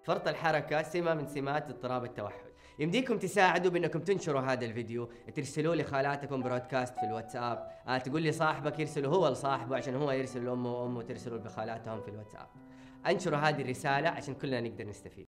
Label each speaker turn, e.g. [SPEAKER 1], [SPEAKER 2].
[SPEAKER 1] فرط الحركة سمة من سمات اضطراب التوحد. يمديكم تساعدوا بأنكم تنشروا هذا الفيديو، ترسلوا لي خالاتكم برودكاست في الواتساب، تقول لي صاحبك يرسله هو لصاحبه عشان هو يرسل لأمه وأمه ترسله بخالاتهم في الواتساب. انشروا هذه الرسالة عشان كلنا نقدر نستفيد.